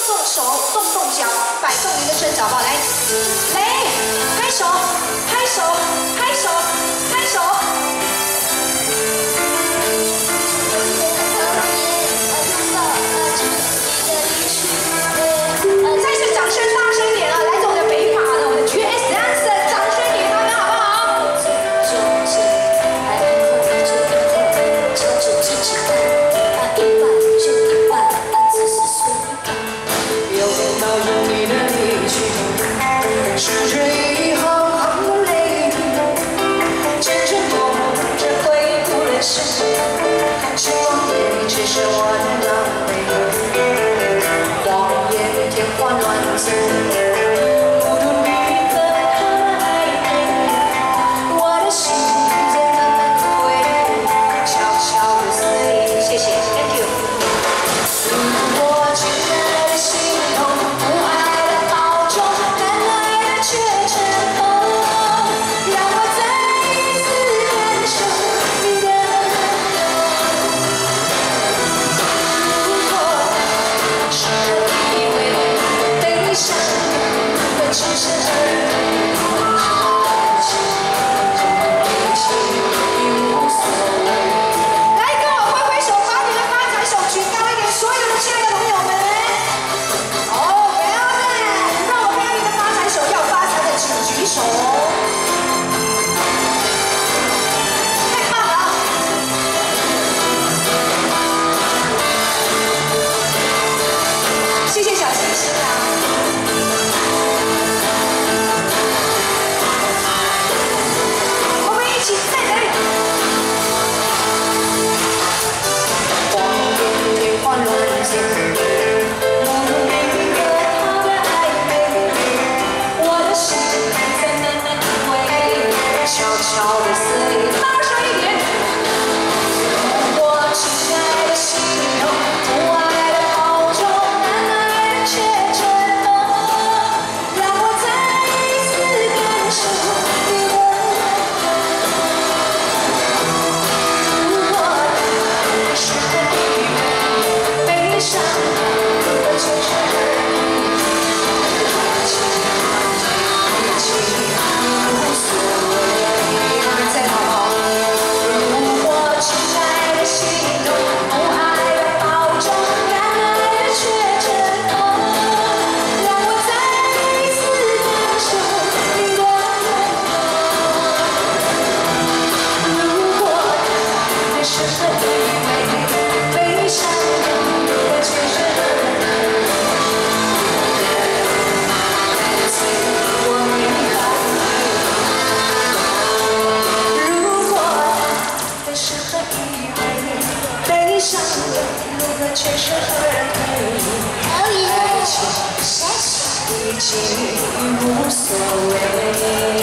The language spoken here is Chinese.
动手，动动脚，摆动您的身脚，好不好？来，拍手，拍手，拍手，拍手。再次掌声，大声一点啊！来自我们的北马的我们的 GS Dancer， 掌声给他们好不好？ 是这一行行泪渐渐模糊着回顾人生，希望夜里只是我的狼狈，荒野天花乱坠，孤独女子她的爱恋，我的心在慢慢枯萎，悄悄地碎。谢谢 ，Thank you。如果亲爱的心痛，不爱的保重，难爱的却成痛，让我再一次感受你的温柔。如果是以为悲伤会全身而退，一起已无所谓。 来，跟我挥挥手，把你的发财手举高一点，所有的亲爱的朋友们。哦，不要再，让我看到你的发财手，要发财的请举手。太棒了啊！谢谢小星星啊。我们一起在哪里？ 荒野天花乱坠，孤独女子她的爱恋，我的心在慢慢枯萎，悄悄地碎。 大声一点。 如果亲爱的心痛，不爱的保重，难爱的却成痛，让我再一次感受你的温柔。如果爱是很以为悲伤的全是而已，一起无所谓。再好不好？如果亲爱的心痛，不爱的保重，难爱的却成痛，让我再一次感受你的温柔。如果爱是很以为悲伤的全是而已，我明白。如果爱是很以为悲伤的路人全身而退，爱情已经无所谓。